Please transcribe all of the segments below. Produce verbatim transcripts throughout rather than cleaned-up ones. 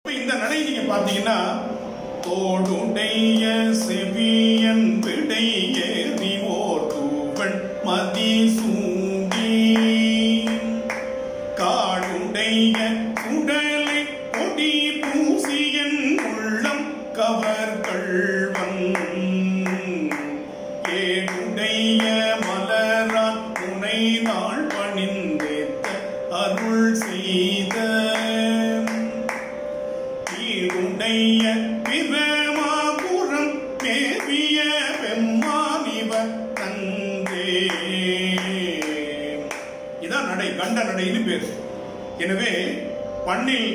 இந்த நடை நீங்க பாத்தீங்கன்னா தோடுடைய செவியன் விடையேறிவோர் தூவன் மதி சூங்கி காடுடைய உடலை கொடி பூசியன் உள்ளம் கவர்கள்வன் ஏடுடைய மலரான் துணை நாள் பணிந்தேத்த அருள் செய்த உடைய பிரமாபுரம் மேவிய பெம்மானிவ தந்தே. இதான் நடை, கண்ட நடைன்னு பேர். எனவே பண்ணில்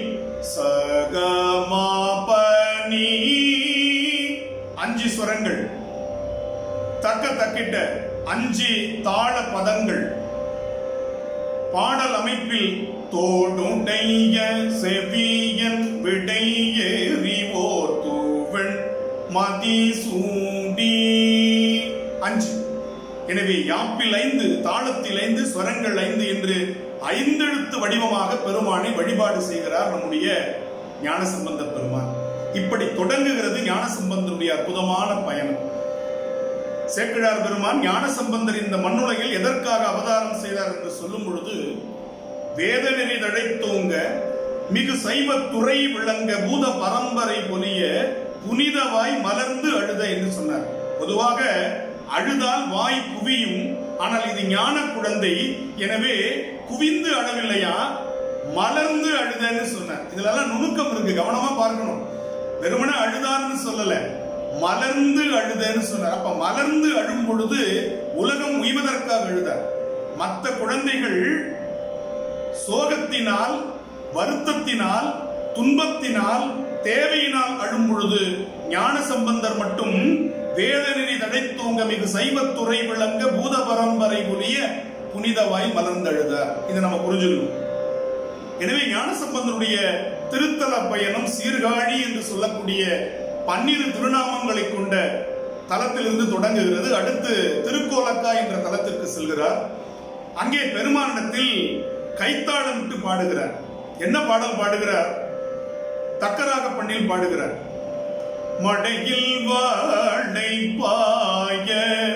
சகமாபனி அஞ்சு ஸ்வரங்கள், தக்க தக்கிட்ட அஞ்சு தாள பதங்கள், பாடல் அமைப்பில் தோடுடைய செவியன் விடையேறிவோர் தூவன் மதி சூடி அஞ்சு. எனவே யாப்பில் ஐந்து, தாளத்தில் ஐந்து, ஸ்வரங்கள் ஐந்து என்று ஐந்தெழுத்து வடிவமாக பெருமானை வழிபாடு செய்கிறார் நம்முடைய ஞானசம்பந்த பெருமான். இப்படி தொடங்குகிறது ஞானசம்பந்தனுடைய அற்புதமான பயணம். சேக்கிழார் பெருமான் ஞானசம்பந்தர் இந்த மண்ணுலகில் எதற்காக அவதாரம் செய்தார் என்று சொல்லும் பொழுது, வேத நெறி தழைத்தோங்க மிகு சைவ துறை விளங்க பூத பரம்பரை பொலிய புனிதவாய் மலர்ந்து அழுத என்று சொன்னார். பொதுவாக அழுதால் வாய் குவியும், ஆனால் இது ஞான குழந்தை, எனவே குவிந்து அழவில்லையா, மலர்ந்து அழுதன்னு சொன்னார். இதுல எல்லாம் நுணுக்கம் இருக்கு, கவனமா பார்க்கணும். வெறுமன அழுதான்னு சொல்லல, மலர்ந்து அழுதன்னு சொன்னார். அப்ப மலர்ந்து அழும் பொழுது உலகம் உய்வதற்காக அழுதார். மற்ற குழந்தைகள் சோகத்தினால், வருத்தத்தினால், துன்பத்தினால், தேவையினால் அழும் பொழுது ஞான சம்பந்தர் மட்டும் வேத நெறி தடைத்தூங்க மிகு சைவத்துறை விளங்க பூத பரம்பரை புலிய புனிதவாய் மலர்ந்தழுதார். இதை நம்ம புரிஞ்சுக்கணும். எனவே ஞான சம்பந்தனுடைய திருத்தல பயணம் சீர்காழி என்று சொல்லக்கூடிய பன்னிரு திருநாமங்களை கொண்ட தலத்திலிருந்து தொடங்குகிறது. அடுத்து திருக்கோலக்கா என்ற தலத்திற்கு செல்கிறார். அங்கே பெருமானிடத்தில் கைத்தாளம் விட்டு பாடுகிறார். என்ன பாடல் பாடுகிறார்? தக்கராக பண்ணில் பாடுகிறார். மடையில் வாழை பாய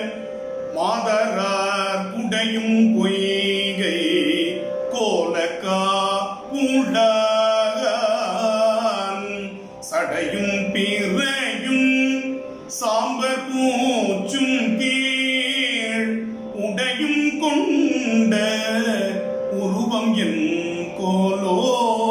மாதரார் குடையும் பொய்கை கோலக்கா உடான் சடையும் பிறையும் சாம்பர் பூச்சும் கீழ் உடையும் கொண்ட உருவம் என் கோலோ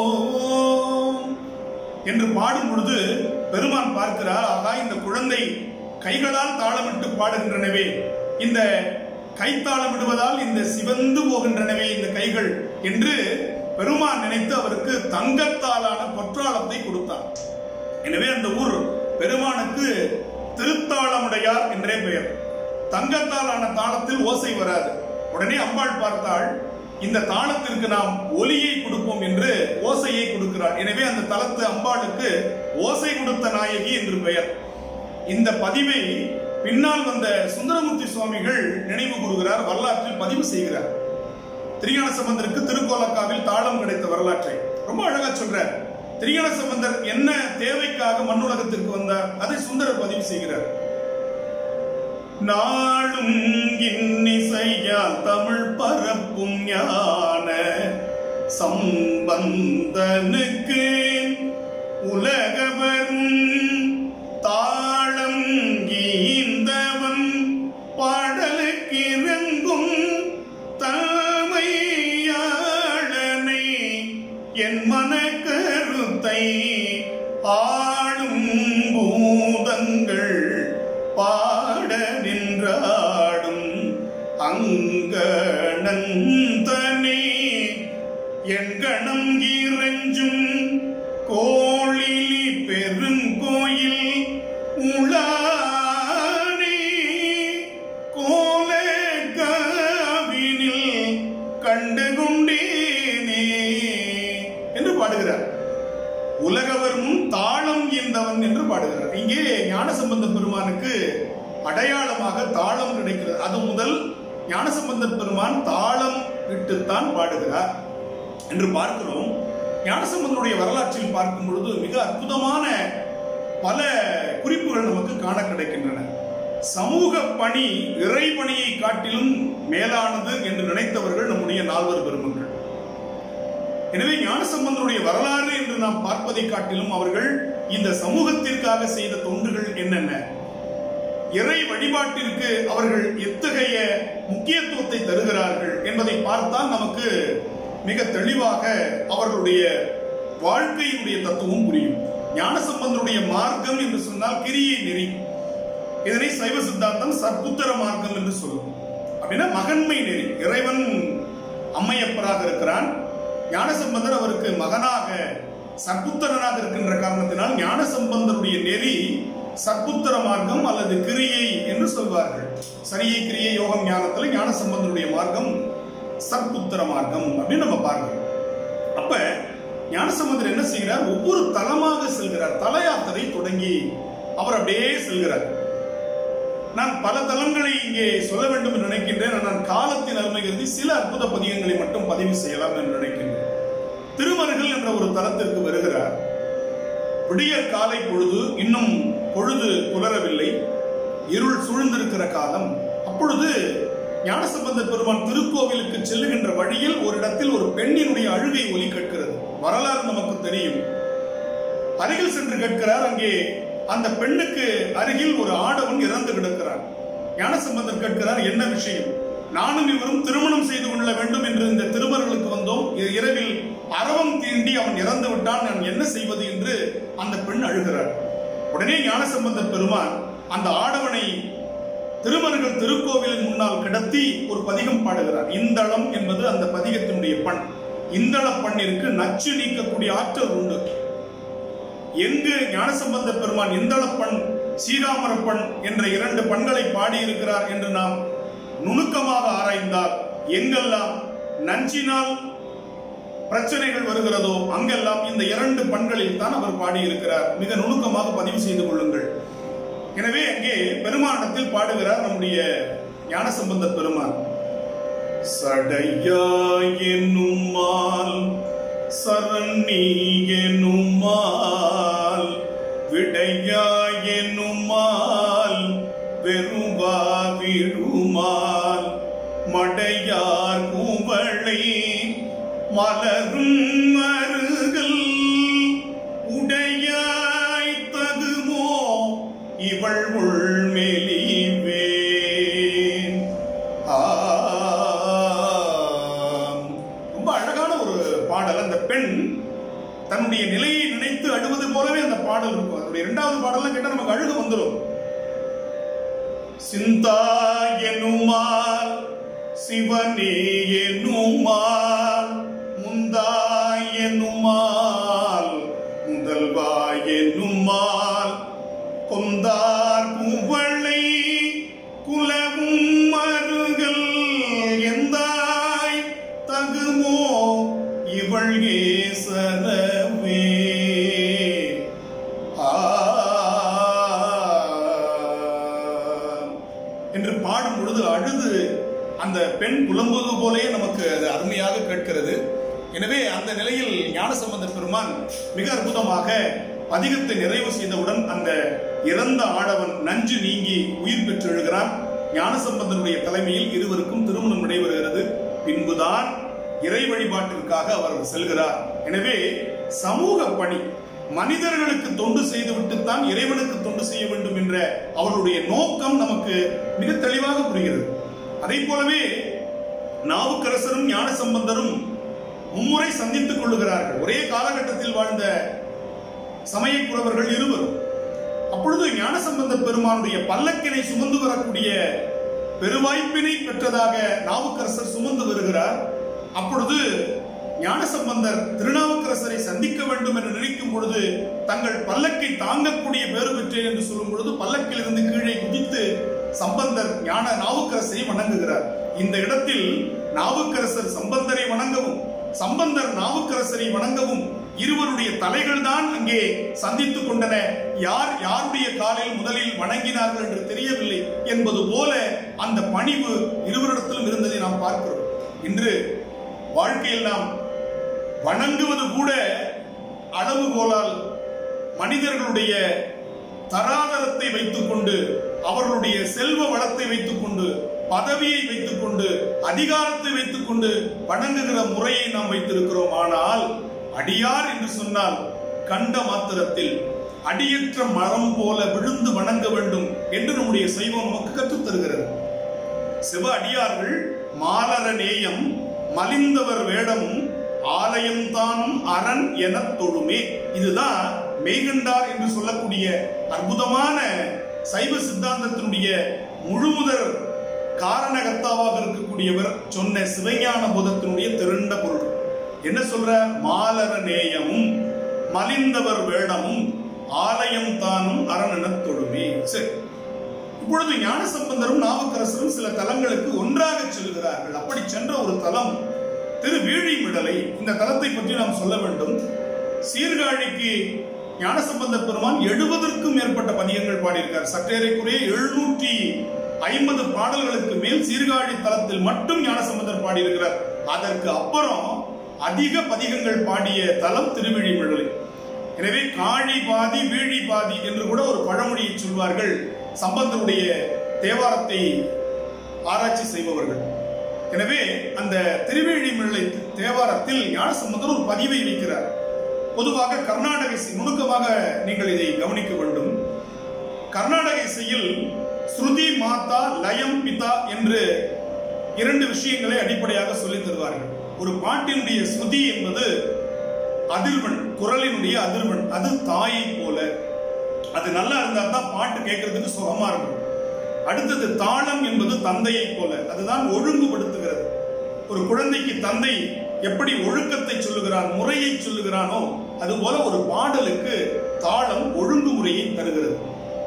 என்று பாடும் பொழுது பெருமான் பார்க்கிறார், ஆகா இந்த குழந்தை கைகளால் தாளமிட்டு பாடுகின்றனவே, இந்த கைத்தாளமிடுவதால் இந்த சிவந்து போகின்றனவே இந்த கைகள் என்று பெருமான் நினைத்து அவருக்கு தங்கத்தாலான பொற்றாளத்தை கொடுத்தார். எனவே அந்த ஊர் பெருமானுக்கு திருத்தாளமுடையார் என்றே பெயர். தங்கத்தாலான தாளத்தில் ஓசை வராது. உடனே அம்பாள் பார்த்தாள், இந்த தாளத்திற்கு நாம் ஒலியை கொடுப்போம் என்று ஓசையை கொடுக்கிறார். எனவே அந்த தலத்து அம்பாளுக்கு ஓசை கொடுத்த நாயகி என்று பெயர். இந்த பதிவை பின்னால் வந்த சுந்தரமூர்த்தி சுவாமிகள் நினைவு கூறுகிறார், வரலாற்றில் பதிவு செய்கிறார். திருஞான சம்பந்தருக்கு திருக்கோலக்காவில் தாளம் கிடைத்த வரலாற்றை ரொம்ப அழகா சொல்றார். திருஞான சம்பந்தர் என்ன தேவைக்காக மண்ணுலகத்திற்கு வந்தார் அதை சுந்தரர் பதிவு செய்கிறார். நாளும் இன்னிசையால் தமிழ் பரப்பும் ஞான சம்பந்தனுக்கு உலகவரும் தாளம் ஈந்தவன் பாடலுக்கு இறங்கும் தாமையாளனை என் மன கருத்தை ஆளும் பூதங்கள் பாட நின்றாடும் அங்கணந்தனே எண்கணம் இறைஞ்சும் கோளிலி பெருங்கோயில் உளானே கோலக்காவினில் கண்டுகொண்டேனே என்று பாடுகிறார். உலகவர் முன் தாளம் ஈந்தவன் என்று பாடுகிறார். இங்கே ஞானசம்பந்த பெருமானுக்கு அடையாளமாக தாளம் கிடைக்கிறது. அது முதல் ஞானசம்பந்த பெருமான் தாளம் விட்டுத்தான் பாடுகிறார் என்று பார்க்கிறோம். ஞானசம்பந்தருடைய வரலாற்றில் பார்க்கும் பொழுது மிக அற்புதமான பல குறிப்புகள் நமக்கு காண கிடைக்கின்றன. சமூக பணி இறைபணியை காட்டிலும் மேலானது என்று நினைத்தவர்கள் நம்முடைய நால்வர் பெருமக்கள். எனவே ஞானசம்பந்தருடைய வரலாறு என்று நாம் பார்ப்பதை காட்டிலும் அவர்கள் இந்த சமூகத்திற்காக செய்த தொண்டுகள் என்னென்ன, இறை வழிபாட்டிற்கு அவர்கள் எத்தகைய முக்கியத்துவத்தை தருகிறார்கள் என்பதை பார்த்தால் நமக்கு மிக தெளிவாக அவர்களுடைய வாழ்க்கையினுடைய தத்துவம் புரியும். ஞானசம்பந்தருடைய மார்க்கம் என்று சொன்னால் கிரியை நெறி. இதனை சைவ சித்தாந்தம் சற்புத்திர மார்க்கம் என்று சொல்லும். அப்படின்னா மகன்மை நெறி. இறைவன் அம்மையப்பராக இருக்கிறான், ஞானசம்பந்தர் அவருக்கு மகனாக சற்புத்திரனாக இருக்கின்ற காரணத்தினால் ஞானசம்பந்தருடைய நெறி சற்புத்திர மார்க்கம் அல்லது கிரியை என்று சொல்வார்கள். சரியை கிரியை யோகம் ஞானத்தில் ஞானசம்பந்தருடைய மார்க்கம் சற்புத்திர மார்க்கம் அப்படின்னு நம்ம பார்க்கிறோம். அப்ப ஞானசம்பந்தர் என்ன செய்கிறார்? ஒவ்வொரு தலமாக செல்கிறார். தல யாத்திரை தொடங்கி அவர் அப்படியே செல்கிறார். நான் பல தலங்களை இங்கே சொல்ல வேண்டும் என்று நினைக்கின்றேன். நான் காலத்தின் அருமை கருதி சில அற்புத பதிகங்களை மட்டும் பதிவு செய்யலாம் என்று நினைக்கின்றேன். திருமருகல் என்ற ஒரு தலத்திற்கு வருகிறார். விடியற் காலை பொழுது, இன்னும் பொழுது புலரவில்லை, இருள் சூழ்ந்திருக்கிற காலம். அப்பொழுது ஞானசம்பந்த பெருமான் திருக்கோவிலுக்கு செல்லுகின்ற வழியில் ஒரு இடத்தில் ஒரு பெண்ணினுடைய அழுகை ஒலி கேட்கிறது. வரலாறு நமக்கு தெரியும். அருகில் சென்று கேட்கிறார். அங்கே அந்த பெண்ணுக்கு அருகில் ஒரு ஆடவன் இறந்து கிடக்கிறார். ஞானசம்பந்தர் கேட்கிறார், என்ன விஷயம்? நானும் இவரும் திருமணம் செய்து கொள்ள வேண்டும் என்று இந்த திருமர்களுக்கு வந்தோம். இரவில் அரவம் தீண்டி அவன் இறந்து விட்டான், நான் என்ன செய்வது என்று அந்த பெண் அழுகிறார். உடனே ஞானசம்பந்த பெருமான் அந்த ஆடவனை திருமருகல் திருக்கோவிலின் முன்னால் கிடத்தி ஒரு பதிகம் பாடுகிறார். இந்தளம் என்பது அந்த பதிகத்தினுடைய பண். இந்தள பண்ணிற்கு நச்சு நீக்கக்கூடிய ஆற்றல் உண்டு. எங்கு ஞானசம்பந்த பெருமான் இந்தளப்பண் சீகாமரப்பண் என்ற இரண்டு பண்களை பாடியிருக்கிறார் என்று நாம் நுணுக்கமாக ஆராய்ந்தால், எங்கெல்லாம் நஞ்சினால் பிரச்சனைகள் வருகிறதோ அங்கெல்லாம் இந்த இரண்டு பண்களில் தான் அவர் பாடியிருக்கிறார். மிக நுணுக்கமாக பதிவு செய்து கொள்ளுங்கள். எனவே அங்கே பெருமானத்தில் பாடுகிறார் நம்முடைய ஞானசம்பந்த பெருமான். சடையாய் என்னும்மால் சரணி என்னும்மால் விடையாய் என்னும்மால் வெறுவா விடுமால் மடையார் குவளை மலரும் மருகல் உடையாய் தகுமோ இவள் உள்மெலிவே. ரொம்ப அழகான ஒரு பாடல். அந்த பெண் தன்னுடைய நிலையை நினைத்து அழுவது போலவே அந்த பாடல் இருக்கும். அதனுடைய இரண்டாவது பாடலாம் கேட்டா நமக்கு அழுகு வந்துடும். சிந்தா எனுமால் சிவனே எனுமால் முந்தா எனுமால் முதல்வா எனுமால் கொந்தார் குவளை குலவும் மருகல் எந்தாய் தகுமோ இவள் ஏசரவே. என்று பாடும் பொழுது அழுது அந்த பெண் புலம்புவது போலே நமக்கு அது அருமையாக கேட்கிறது. எனவே அந்த நிலையில் ஞானசம்பந்த பெருமான் மிக அற்புதமாக பதிகத்தை நிறைவு செய்தவுடன் அந்த இறந்த ஆடவன் நஞ்சு நீங்கி உயிர் பெற்று எழுகிறான். ஞானசம்பந்தனுடைய தலைமையில் இருவருக்கும் திருமணம் நடைபெறுகிறது. பின்புதான் இறை வழிபாட்டிற்காக அவர் செல்கிறார். எனவே சமூக பணி, மனிதர்களுக்கு தொண்டு செய்துவிட்டுத்தான் இறைவனுக்கு தொண்டு செய்ய வேண்டும் என்ற அவருடைய நோக்கம் நமக்கு மிக தெளிவாக புரிகிறது. அதே போலவே நாவுக்கரசரும் ஞானசம்பந்தரும் மும்முறை சந்தித்துக் கொள்ளுகிறார்கள். ஒரே காலகட்டத்தில் வாழ்ந்த சமயக்குறவர்கள் இருவரும். அப்பொழுது ஞானசம்பந்த பெருமானுடைய பல்லக்கினை சுமந்து வரக்கூடிய பெருவாய்ப்பினை பெற்றதாக நாவுக்கரசர் சுமந்து வருகிறார். அப்பொழுது ஞானசம்பந்தர் திருநாவுக்கரசரை சந்திக்க வேண்டும் என்று நினைக்கும் பொழுது தங்கள் பல்லக்கை தாங்கக்கூடிய பேறு பெற்றேன் என்று சொல்லும் பொழுது பல்லக்கில் இருந்து கீழே குதித்து சம்பந்தர் ஞான நாவுக்கரசரை வணங்குகிறார். இந்த இடத்தில் நாவுக்கரசர் சம்பந்தரை வணங்கவும் சம்பந்தர் நாவுக்கரசரை வணங்கவும் இருவருடைய தலைகள் தான் அங்கே சந்தித்துக் கொண்டன. யார் யாருடைய காலில் முதலில் வணங்கினார்கள் என்று தெரியவில்லை என்பது போல அந்த பணிவு இருவரிடத்திலும் இருந்ததை நாம் பார்க்கிறோம். இன்று வாழ்க்கையில் நாம் வணங்குவது கூட அளவுகோலால் மனிதர்களுடைய தராதரத்தை வைத்துக் கொண்டு, அவர்களுடைய செல்வ வளத்தை வைத்துக் கொண்டு, பதவியை வைத்துக் கொண்டு, அதிகாரத்தை வைத்துக் கொண்டு வணங்குகிற முறையை நாம் வைத்திருக்கிறோம். ஆனால் அடியார் என்று சொன்னால் கண்ட மாத்திரத்தில் அடியற்ற மரம் போல விழுந்து வணங்க வேண்டும் என்று நம்முடைய சைவம் நமக்கு கற்றுத் தருகிறது. சிவ அடியார்கள் மாலர நேயம் மலிந்தவர் வேடமும் ஆலயம் தானும் அரண் என தொழுமே. இதுதான் மெய்கண்டார் என்று சொல்லக்கூடிய அற்புதமான சைவ சித்தாந்தத்தினுடைய முழுமுதற் காரணகர்த்தாவாக இருக்கக்கூடியவர் சொன்ன சிவஞான போதத்தினுடைய திரண்ட பொருள். என்ன சொல்ற? மாலர நேயமும் மலிந்தவர் வேடமும் ஆலயம் தானும் அரண் என தொழுமே. சரி, இப்பொழுது ஞானசம்பந்தரும் நாவுக்கரசரும் சில தலங்களுக்கு ஒன்றாக செல்கிறார்கள். அப்படி சென்ற ஒரு தலம் திரு வீழிமிடலை. இந்த தலத்தை பற்றி நாம் சொல்ல வேண்டும். சீர்காழிக்கு ஞானசம்பந்த பெருமான் எழுபதற்கும் மேற்பட்ட பதிகங்கள் பாடியிருக்கார். சற்றேறக்குறைய எழுநூற்றி ஐம்பது பாடல்களுக்கு மேல் சீர்காழி தலத்தில் மட்டும் ஞானசம்பந்தர் பாடியிருக்கிறார். அதற்கு அப்புறம் அதிக பதிகங்கள் பாடிய தலம் திருவிழிமிடலை. எனவே காழி பாதி வீழி பாதி என்று கூட ஒரு பழமொழியை சொல்வார்கள் சம்பந்தருடைய தேவாரத்தை ஆராய்ச்சி செய்பவர்கள். எனவே அந்த திருவேழிமிழலை தேவாரத்தில் ஞானசம்பந்தர் ஒரு பதிவை வைக்கிறார். பொதுவாக கர்நாடக இசை, நுணுக்கமாக நீங்கள் இதை கவனிக்க வேண்டும். கர்நாடக இசையில் ஸ்ருதி மாதா லயம் பிதா என்று இரண்டு விஷயங்களை அடிப்படையாக சொல்லித் தருவார்கள். ஒரு பாட்டினுடைய ஸ்ருதி என்பது அதிர்வன், குரலினுடைய அதிர்வன், அது தாயை போல. அது நல்லா இருந்தா தான் பாட்டு கேட்கறதுக்கு சுகமா இருக்கும். அடுத்தது தாளம் என்பது தந்தையை போல, அதுதான் ஒழுங்குபடுத்துகிறது. ஒரு குழந்தைக்கு தந்தை எப்படி ஒழுக்கத்தை சொல்லுகிறான், முறையை சொல்லுகிறானோ அதுபோல ஒரு பாடலுக்கு தாளம் ஒழுங்குமுறையை தருகிறது.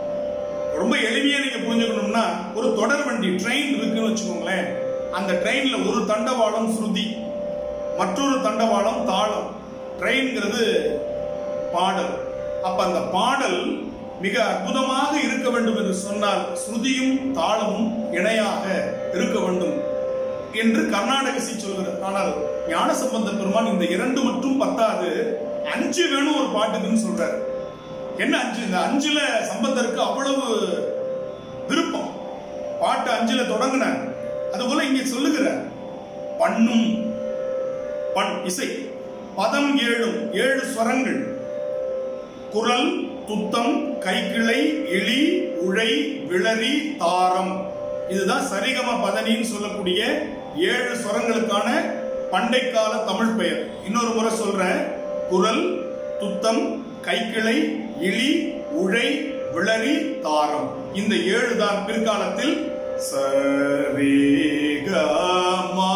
ரொம்ப எளிமையா நீங்க புரிஞ்சுக்கணும்னா, ஒரு தொடர் வண்டி ட்ரெயின் இருக்குன்னு வச்சுக்கோங்களேன். அந்த ட்ரெயின்ல ஒரு தண்டவாளம் ஸ்ருதி, மற்றொரு தண்டவாளம் தாளம். ட்ரெயின்ங்கிறது பாடல். அப்ப அந்த பாடல் மிக அற்புதமாக இருக்க வேண்டும் என்று சொன்னால் ஸ்ருதியும் தாளமும் இணையாக இருக்க வேண்டும் என்று கர்நாடக இசை சொல்கிறது. ஆனால் ஞானசம்பந்த பெருமான் இந்த இரண்டு மட்டும் பத்தாது, அஞ்சு வேணும் ஒரு பாட்டுக்குன்னு சொல்றாரு. என்ன அஞ்சு? இந்த அஞ்சுல சம்பந்தருக்கு அவ்வளவு விருப்பம். பாட்டு அஞ்சுல தொடங்கின அதுபோல இங்கே சொல்லுகிற பண்ணும் பண் இசை, பதம் ஏழும், ஏழு ஸ்வரங்கள், குரல், துத்தம், கைக்கிளை, இழி, உழை, விளரி, தாரம். இதுதான் சரிகம பதனின்னு சொல்லக்கூடிய ஏழு ஸ்வரங்களுக்கான பண்டைக்கால தமிழ் பெயர். இன்னொரு முறை சொல்றேன். குரல், துத்தம், கைக்கிளை, இழி, உழை, விளரி, தாரம். இந்த ஏழு தான் பிற்காலத்தில் சரிகமா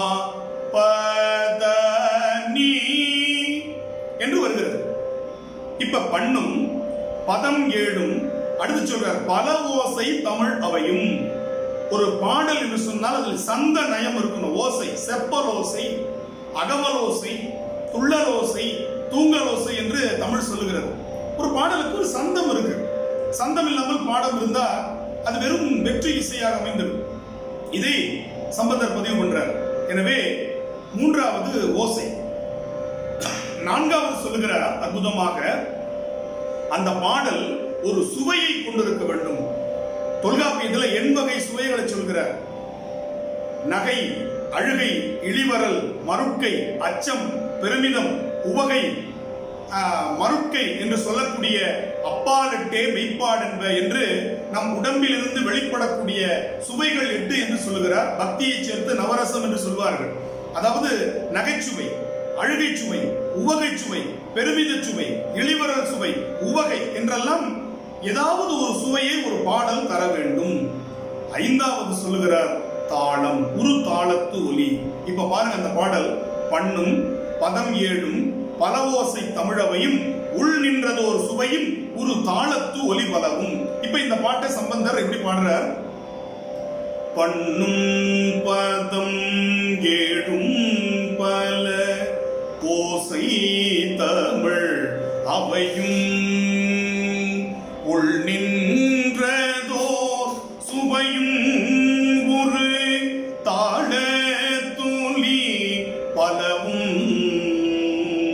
பதனி என்று வருகிறது. இப்ப பண்ணும் பதம் ஏழும். அடுத்து சொல்றார் பல ஓசை தமிழ் அவையும். ஒரு பாடல் என்று சொன்னால் அதில் சந்த நயம் இருக்கணும். ஓசை, செப்பல் ஓசை, அகவல் ஓசை, துள்ளல் ஓசை, தூங்கல் ஓசை என்று தமிழ் சொல்லுகிறது. ஒரு பாடலுக்கு ஒரு சந்தம் இருக்கு. சந்தம் இல்லாமல் பாடம் இருந்தா அது வெறும் வெற்றி இசையாக அமைந்தது. இதை சம்பந்தர் பதிவு பண்றார். எனவே மூன்றாவது ஓசை. நான்காவது சொல்லுகிறார் அற்புதமாக, அந்த பாடல் ஒரு சுவையை கொண்டிருக்க வேண்டும். தொல்காப்பியத்தில் எண்வகை சுவைகளை சொல்கிறார். நகை, அழுகை, இழிவரல், மருட்கை, அச்சம், பெருமிதம், உவகை, மருட்கை என்று சொல்லக்கூடிய அப்பாலெட்டே மெய்ப்பாடென்ப என்று நம் உடம்பிலிருந்து வெளிப்படக்கூடிய சுவைகள் எட்டு என்று சொல்லுகிறார். பக்தியை சேர்த்து நவரசம் என்று சொல்வார்கள். அதாவது நகைச்சுவை, அழுகை சுவை, உவகை சுவை, பெருமித சுவை, இழிவரல் சுவை, உவகை என்றெல்லாம் ஏதாவது ஒரு சுவையை ஒரு பாடல் தர வேண்டும். ஐந்தாவது சொல்லுகிறார் தாளம், உரு தாளத்து ஒலி. இப்ப பாருங்க, அந்த பாடல் பண்ணும் பதம் ஏழும் பல ஓசை தமிழவையும் உள் நின்றதோர் சுவையும் ஒரு தாளத்து ஒலி பலவும். இப்ப இந்த பாட்டை சம்பந்தர் எப்படி பாடுறார்? பண்ணும் பதம் ஏழும் பல ஓசை தமிழ் அவையும் உள் நின்றதோர் சுவையும் ஒரு தாளத்தொலி பலவும்.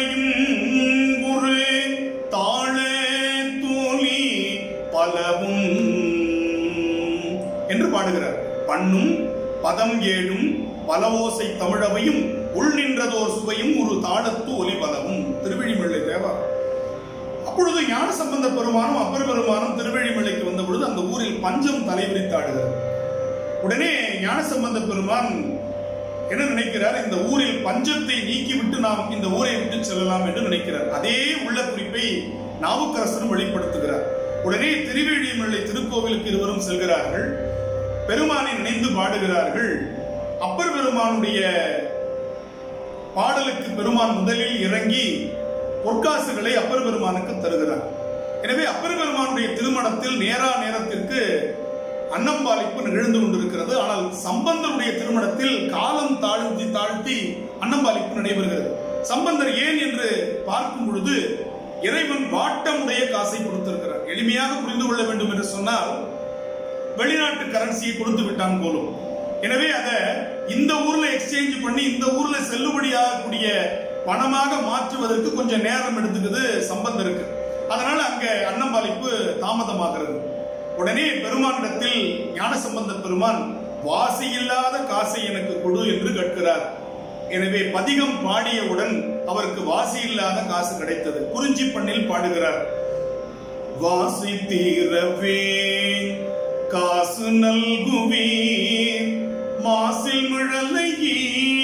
சுவையும் ஒரு தாழ தோழி பலவும் என்று பாடுகிறார். பண்ணும் பதம் ஏழும் பலவோசை தமிழவையும் உள் நின்றதோர் சுவையும் ஒரு தாளத்து ஒலி பலவும். திருவெழிமலை தேவா. அப்பொழுது ஞான சம்பந்த பெருமானும் அப்பர் பெருமானும் திருவெழிமலைக்கு வந்த பொழுது அந்த ஊரில் பஞ்சம் தலைவிரித்தாடுகிறார். உடனே ஞான சம்பந்த பெருமான் என்ன நினைக்கிறார்? இந்த ஊரில் பஞ்சத்தை நீக்கிவிட்டு நாம் இந்த ஊரை விட்டு செல்லலாம் என்று நினைக்கிறார். அதே உள்ள குறிப்பை நாவுக்கரசரும் வெளிப்படுத்துகிறார். உடனே திருவேழிமலை திருக்கோவிலுக்கு இருவரும் செல்கிறார்கள். பெருமானை நினைந்து பாடுகிறார்கள். அப்பர் பெருமானுடைய பாடலுக்கு பெருமான் முதலில் இறங்கி பொற்காசுகளை அப்பர் பெருமானுக்கு தருகிறார். எனவே அப்பர் பெருமானுடைய திருமணத்தில் நேரா நேரத்திற்கு அன்னம்பாளிப்பு நிகழ்ந்து கொண்டிருக்கிறது. ஆனால் சம்பந்தருடைய திருமணத்தில் காலம் தாழ்த்தி தாழ்த்தி அன்னம்பாளிப்பு நடைபெறுகிறது. சம்பந்தர் ஏன் என்று பார்க்கும் பொழுது இறைவன் வாட்டமுடைய காசை கொடுத்திருக்கிறார். எளிமையாக புரிந்து கொள்ள வேண்டும் என்று சொன்னால் வெளிநாட்டு கரன்சியை கொடுத்து விட்டான் போலும். எனவே அதை இந்த ஊர்ல எக்ஸ்சேஞ்ச் பண்ணி இந்த ஊர்ல செல்லுபடியாகக்கூடிய பணமாக மாற்றுவதற்கு கொஞ்சம் நேரம் எடுத்துக்குது சம்பந்தருக்கு. அதனால அங்க அன்னம்பாளிப்பு தாமதமாகிறது. உடனே பெருமானிடத்தில் ஞான சம்பந்த பெருமான் வாசி இல்லாத காசை எனக்கு கொடு என்று கேட்கிறார். எனவே பதிகம் பாடியவுடன் அவருக்கு வாசி இல்லாத காசு கிடைத்தது. குறிஞ்சி பண்ணில் பாடுகிறார். வாசி தீரவே காசு நல்குவீர் மாசில் முழலையே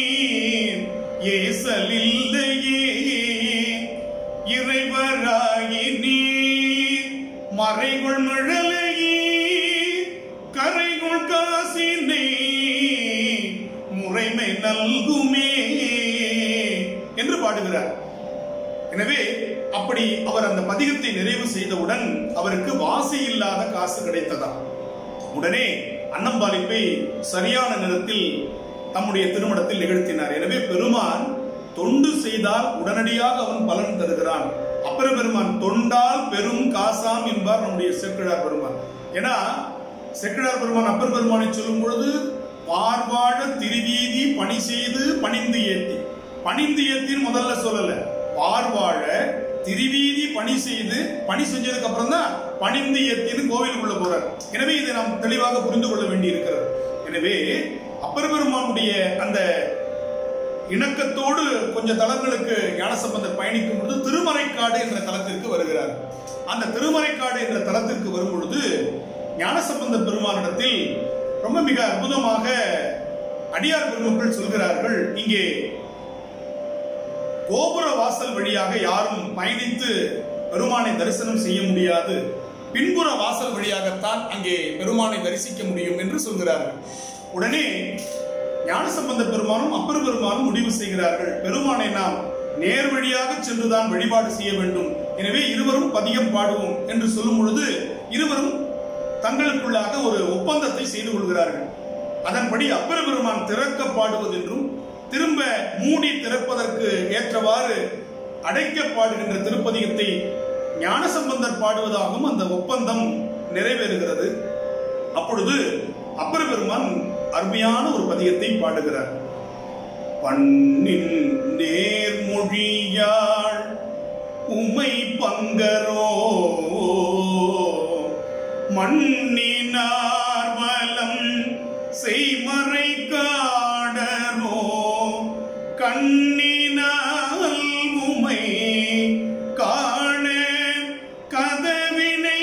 ஏசலில்லையே இறைவராகி நீர் மறைகுள் முழலையே கரைகுள் காசினை முறைமை நல்குமே என்று பாடுகிறார். எனவே அப்படி அவர் அந்த பதிகத்தை நிறைவு செய்தவுடன் அவருக்கு வாசி இல்லாத காசு கிடைத்ததா. உடனே அன்னம்பாளிப்பை சரியான நேரத்தில் தம்முடைய திருமணத்தில் நிகழ்த்தினார். எனவே பெருமான் தொண்டு செய்தால் உடனடியாக அவன் பலன் தருகிறான். அப்பர் பெருமான் தொண்டால் பெரும் காசாம் என்பார் நம்முடைய சேக்கிழார் பெருமான். ஏன்னா சேக்கிழார் பெருமான் அப்பர் பெருமானை சொல்லும் பொழுது பார்வாழ திருவீதி பணி செய்து பணிந்து ஏத்தி, பணிந்து ஏத்தின்னு முதல்ல சொல்லல, பார்வாழ திருவீதி பணி செய்து பணி செஞ்சதுக்கு அப்புறம் தான் பணிந்து ஏத்தின்னு கோவிலுக்குள்ள போறார். எனவே இதை நாம் தெளிவாக புரிந்து கொள்ள வேண்டி இருக்கிறது. எனவே அப்பர் பெருமானுடைய அந்த இணக்கத்தோடு கொஞ்சம் தலங்களுக்கு ஞானசம்பந்தர் பயணிக்கும் பொழுது திருமறைக்காடு என்ற தலத்திற்கு வருகிறார். அந்த திருமறைக்காடு என்ற தலத்திற்கு வரும் பொழுது ஞானசம்பந்த பெருமானிடத்தில் ரொம்ப மிக அற்புதமாக அடியார் பெருமக்கள் சொல்கிறார்கள், இங்கே கோபுர வாசல் வழியாக யாரும் பயணித்து பெருமானை தரிசனம் செய்ய முடியாது, பின்புற வாசல் வழியாகத்தான் அங்கே பெருமானை தரிசிக்க முடியும் என்று சொல்கிறார்கள். உடனே ஞானசம்பந்த பெருமானும் அப்பர் பெருமானும் முடிவு செய்கிறார்கள், பெருமானை நாம் நேர் வழியாக சென்றுதான் வழிபாடு செய்ய வேண்டும். எனவே இருவரும் பதிகம் பாடுவோம் என்று சொல்லும் பொழுது இருவரும் தங்களுக்குள்ளாக ஒரு ஒப்பந்தத்தை செய்து கொள்கிறார்கள். அதன்படி அப்பர் பெருமான் திறக்க பாடுவது என்றும் திரும்ப மூடி திறப்பதற்கு ஏற்றவாறு அடைக்க பாடுகின்ற திருப்பதிகத்தை ஞானசம்பந்தர் பாடுவதாகவும் அந்த ஒப்பந்தம் நிறைவேறுகிறது. அப்பொழுது அப்பர் பெருமான் அருமையான ஒரு பதிகத்தை பாடுகிறார். பண்ணின் நேர்மொழியாள் உமை பங்கரோ மண்ணினார் வலம் செய்மறை காடரோ கண்ணினால் உமை காண கதவினை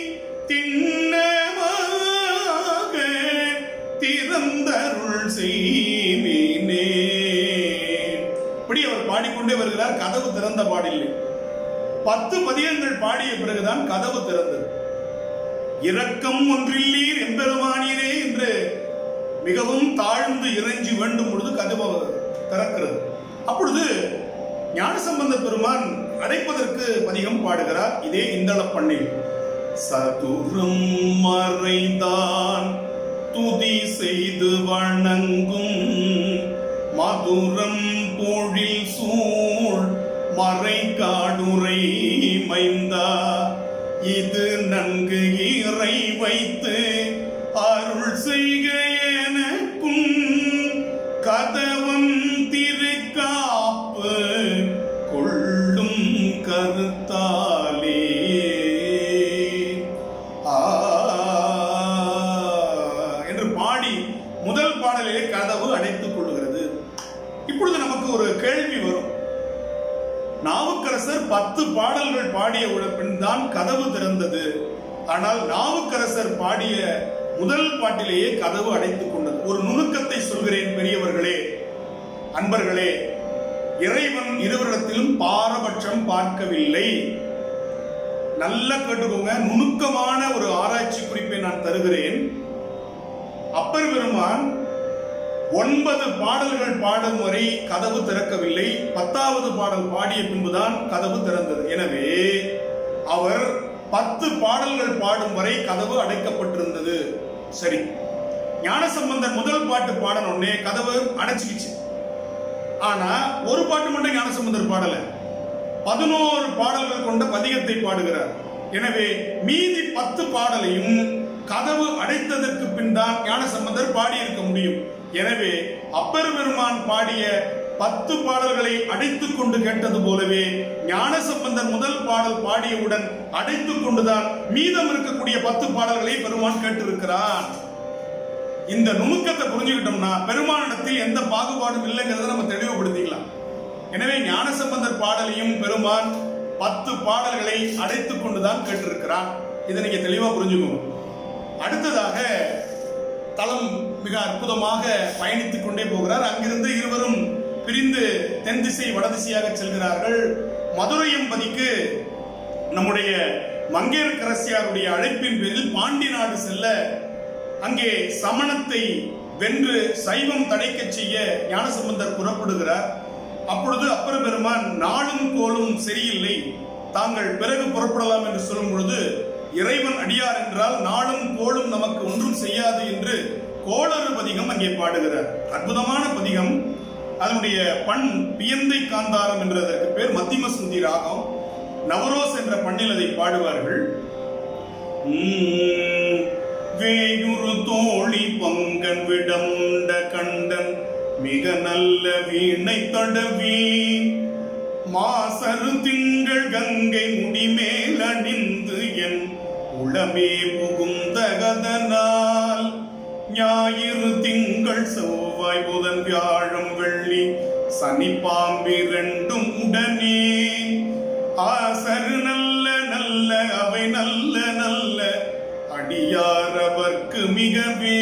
திண்ணமாக திறந்தருள் செய்வினே. இப்படி அவர் பாடிக்கொண்டே வருகிறார். கதவு திறந்த பாடில்லை. பத்து பதியங்கள் பாடிய பிறகுதான் கதவு திறந்தது. இரக்கம் ஒன்றில்லீர் எம்பெருமானீரே என்று மிகவும் தாழ்ந்து இறைஞ்சி வேண்டும் பொழுது கதவு திறக்கிறது. அப்பொழுது ஞானசம்பந்த பெருமான் அடைப்பதற்கு பதிகம் பாடுகிறார். இதே இந்தள பண்ணில் சதுரம் மறைதான் துதி செய்து வணங்கும் மதுரம் பொழில் சூழ் மறை காடுரை மைந்தா இது நன்கு இறை வைத்து அருள் செய்க எனக்கும் கதவம் திருக்காப்பு கொள் கருத்தாலே என்று பாடி முதல் பாடலிலே கதவு அடைத்துக் கொள்ளுகிறது. இப்பொழுது நமக்கு ஒரு கேள்வி வரும். நாவுக்கரசர் பத்து பாடல்கள் பாடிய பின் தான் கதவு திறந்தது. ஆனால் நாவுக்கரசர் பாடிய முதல் பாட்டிலேயே கதவு அடைத்துக் கொண்டது. ஒரு நுணுக்கத்தை சொல்கிறேன் பெரியவர்களே, அன்பர்களே. இறைவன் இருவரிடத்திலும் பாரபட்சம் பார்க்கவில்லை. நல்லா கேட்டுக்கோங்க. நுணுக்கமான ஒரு ஆராய்ச்சி குறிப்பை நான் தருகிறேன். அப்பர் பெருமான் ஒன்பது பாடல்கள் பாடும் வரை கதவு திறக்கவில்லை. பத்தாவது பாடல் பாடிய பின்புதான் கதவு திறந்தது. எனவே அவர் பத்து பாடல்கள் பாடும் வரை கதவு அடைக்கப்பட்டிருந்தது. சரி, ஞானசம்பந்தர் முதல் பாட்டு பாடனோடனே கதவு அடைச்சிக்கிச்சு. ஆனா ஒரு பாட்டு மட்டும் ஞானசம்பந்தர் பாடல, பதினோரு பாடல்கள் கொண்ட பதிகத்தை பாடுகிறார். எனவே மீதி பத்து பாடலையும் கதவு அடைத்ததற்கு பின் தான் ஞானசம்பந்தர் பாடியிருக்க முடியும். எனவே அப்பர் பெருமான் பாடிய பத்து பாடல்களை அடைத்துக் கொண்டு கேட்டது போலவே ஞானசம்பந்தர் முதல் பாடல் பாடியவுடன் அடைத்துக் கொண்டுதான் மீதம் இருக்கக்கூடிய பத்து பாடல்களை பெருமான் கேட்டிருக்கிறார். இந்த நுணுக்கத்தை புரிஞ்சுக்கிட்டோம்னா பெருமானிடத்தில் எந்த பாகுபாடும் இல்லைங்கிறத நம்ம தெளிவுபடுத்திக்கலாம். எனவே ஞானசம்பந்தர் பாடலையும் பெருமான் பத்து பாடல்களை அடைத்துக் கொண்டுதான் கேட்டிருக்கிறார். இதை நீங்க தெளிவா புரிஞ்சுக்கணும். அடுத்ததாக தலம் மிக அற்புதமாக பயணித்துக் கொண்டே போகிறார். அங்கிருந்து இருவரும் பிரிந்து தென் திசை வடதிசையாக செல்கிறார்கள். மதுரையம்பதிக்கு நம்முடைய மங்கையர்க்கரசியாருடைய அழைப்பின் பேரில் பாண்டி நாடு செல்ல அங்கே சமணத்தை வென்று சைவம் தடைக்க செய்ய ஞானசம்பந்தர் புறப்படுகிறார். அப்பொழுது அப்பர் பெருமான் நாளும் கோலும் சரியில்லை, தாங்கள் பிறகு புறப்படலாம் என்று சொல்லும் பொழுது இறைவன் அடியார் என்றால் நாளும் கோலும் நமக்கு ஒன்றும் செய்யாது என்று கோளறு பதிகம் அங்கே பாடுகிறார். அற்புதமான பதிகம். அதனுடைய பண் பியந்தை காந்தாரம் என்றதற்கு பேர் மத்திம சுந்தி ராகம். நவரோஸ் என்ற பண்ணில் அதை பாடுவார்கள். வேயுறு தோழி பங்கன் விடமுண்ட கண்டன் மிக நல்ல வீணை தடவி மாசரு திங்கள் கங்கை முடிமேல் அணிந்து என் உளமே புகுந்தகதனால் ஞாயிறு திங்கள் செவ்வாய் புதன் வியாழம் வெள்ளி சனி பாம்பிரண்டும் உடனே ஆசரு நல்ல நல்ல அவை நல்ல நல்ல அடியார் அவர்க்கு மிகவே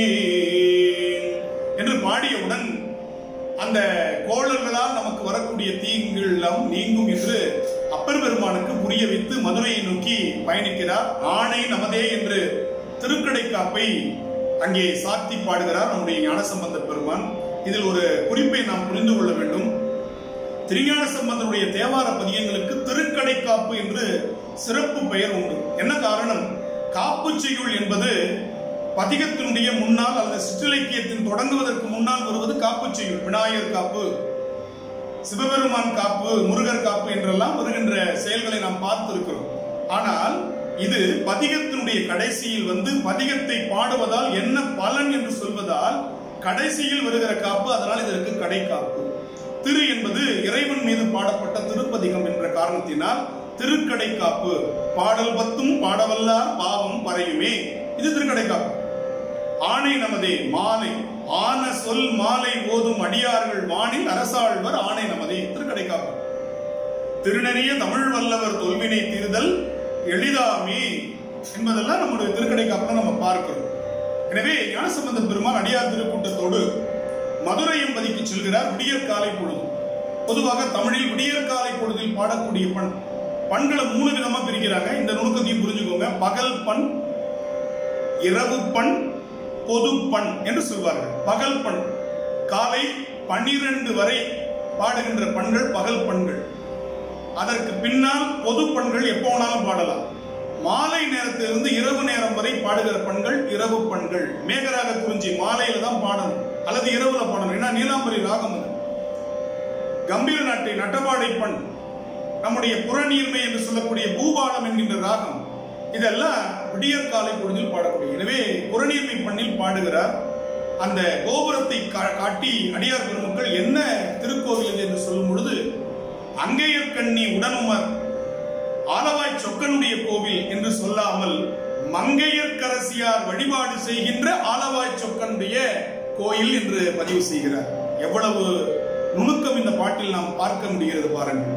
என்று பாடியவுடன் அந்த கோளர்களால் நமக்கு வரக்கூடிய தீங்குகள் எல்லாம் நீங்கும் என்று அப்பர் பெருமானுக்கு புரிய வைத்து மதுரையை நோக்கி பயணிக்கிறார். ஆணை நமதே என்று திருக்கடைக்காப்பை அங்கே சாத்தி பாடுகிறார் நம்முடைய ஞானசம்பந்த பெருமான். இதில் ஒரு குறிப்பை நாம் புரிந்து கொள்ள வேண்டும். திருஞான சம்பந்தனுடைய தேவார பதிகங்களுக்கு திருக்கடைக்காப்பு என்று சிறப்பு பெயர் உண்டு. என்ன காரணம்? காப்பு செய்யுள் என்பது பதிகத்தினுடைய முன்னால் அல்லது சிற்றிலக்கியத்தின் தொடங்குவதற்கு முன்னால் வருவது காப்பு செய்யுள். விநாயகர் காப்பு, சிவபெருமான் காப்பு, முருகர் காப்பு என்றெல்லாம் வருகின்ற செயல்களை நாம் பார்த்திருக்கிறோம். ஆனால் இது பதிகத்தினுடைய கடைசியில் வந்து பதிகத்தை பாடுவதால் என்ன பலன் என்று சொல்வதால் கடைசியில் வருகிற காப்பு. அதனால் இதற்கு கடை காப்பு. திரு என்பது இறைவன் மீது பாடப்பட்ட திருப்பதிகம் என்ற காரணத்தினால் திருக்கடை காப்பு. பாடல் பத்தும் பாடவல்லார் பாவம் பறையுமே, இது திருக்கடை காப்பு. ஆணை நமதே மாலை ஆன சொல் மாலை ஓதும் அடியார்கள் வானில் அரசாழ்வர் ஆணை நமதே, திருக்கடை காப்பு. திருநெறிய தமிழ் வல்லவர் தொல்வினை தீர்தல் எளிதாமே என்பதெல்லாம் நம்முடைய திருக்கடை காப்புல நம்ம பார்க்கிறோம். எனவே ஞானசம்பந்த பெருமான் அடியார் திருக்கூட்டத்தோடு மதுரை எம்பதிக்கு செல்கிறார். விடியற் காலை பொழுது. பொதுவாக தமிழில் விடியற் காலை பொழுதில் பாடக்கூடிய பண் பண்களை மூணு விதமா பிரிக்கிறாங்க. இந்த நுணுக்கத்தையும் புரிஞ்சுக்கோங்க. பகல் பண், இரவு பண், பொது பண் என்று சொல்வார்கள். பகல் பண் காலை பன்னிரண்டு வரை பாடுகின்ற பண்கள் பகல் பண்கள். அதற்கு பின்னால் பொது பண்கள் எப்போ வேணாலும் பாடலாம். மாலை நேரத்திலிருந்து இரவு நேரம் வரை பாடுகிற பண்கள் இரவு பண்கள். மேகராக குறிஞ்சி மாலையில தான் பாடணும் அல்லது இரவுல பாடணும். ஏன்னா நீலாம்பரி ராகம் அது. கம்பீர நாட்டை நட்டபாடை பண், நம்முடைய புறநீர்மை என்று சொல்லக்கூடிய பூபாலம் என்கின்ற ராகம், இதெல்லாம் விடியற் காலை பொழுதில் பாடக்கூடிய. எனவே புறநீர்மை பண்ணில் பாடுகிறார். அந்த கோபுரத்தை காட்டி அடியார் பெருமக்கள் என்ன திருக்கோவில் என்று சொல்லும் பொழுது அங்கேயர் கண்ணி உடனுமர் ஆலவாய் சொக்கனுடைய கோவில் என்று சொல்லாமல் மங்கையர்க்கரசியார் வழிபாடு செய்கின்ற ஆலவாய் சொக்கனுடைய கோயில் என்று பதிவு செய்கிறார். எவ்வளவு நுணுக்கம் இந்த பாட்டில் நாம் பார்க்க முடிகிறது பாருங்கள்.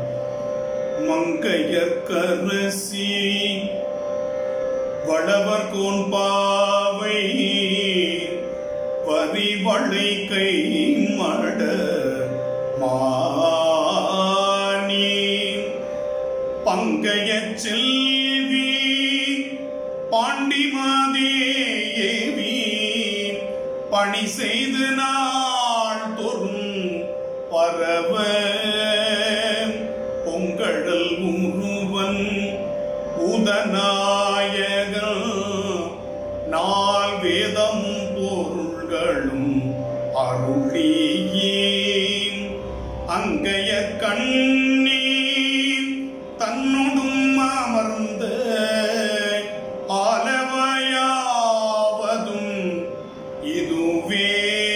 மங்கையர்க்கரசி வளவர் கோன்பாவை பரிவளை கை மட மானி பங்கைய செல்வி பாண்டிமாதேவி பணி செய்து நாள் தோறும் பரவ பொங்கடல் உருவன் உதநாயகன் நால் வேதம் பொருள்களும் அருளியே அங்கைய கண்ணீர் தன்னுடும் அமர்ந்த ஆலவாயாவதும் இதுவே